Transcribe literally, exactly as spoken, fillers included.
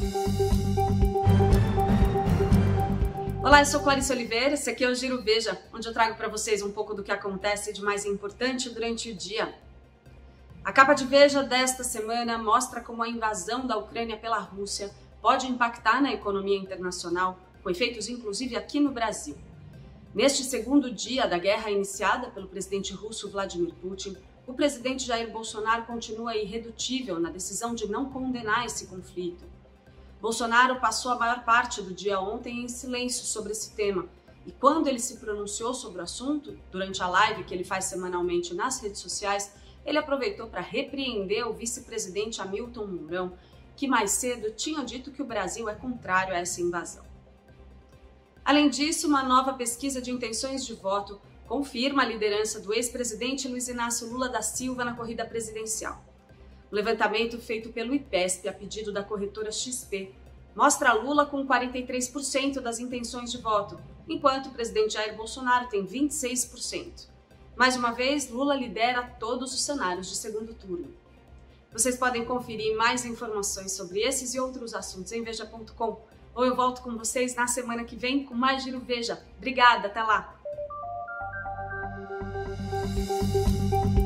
Olá, eu sou Clarice Oliveira, esse aqui é o Giro Veja, onde eu trago para vocês um pouco do que acontece de mais importante durante o dia. A capa de Veja desta semana mostra como a invasão da Ucrânia pela Rússia pode impactar na economia internacional, com efeitos inclusive aqui no Brasil. Neste segundo dia da guerra iniciada pelo presidente russo Vladimir Putin, o presidente Jair Bolsonaro continua irredutível na decisão de não condenar esse conflito. Bolsonaro passou a maior parte do dia ontem em silêncio sobre esse tema, e quando ele se pronunciou sobre o assunto, durante a live que ele faz semanalmente nas redes sociais, ele aproveitou para repreender o vice-presidente Hamilton Mourão, que mais cedo tinha dito que o Brasil é contrário a essa invasão. Além disso, uma nova pesquisa de intenções de voto confirma a liderança do ex-presidente Luiz Inácio Lula da Silva na corrida presidencial. O levantamento feito pelo IPESP, a pedido da corretora X P, mostra Lula com quarenta e três por cento das intenções de voto, enquanto o presidente Jair Bolsonaro tem vinte e seis por cento. Mais uma vez, Lula lidera todos os cenários de segundo turno. Vocês podem conferir mais informações sobre esses e outros assuntos em veja ponto com, ou eu volto com vocês na semana que vem com mais Giro Veja. Obrigada, até lá!